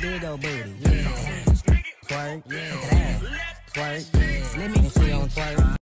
big old booty. Yeah. Twerk, yeah. Twerk, yeah. Let me see on twerk.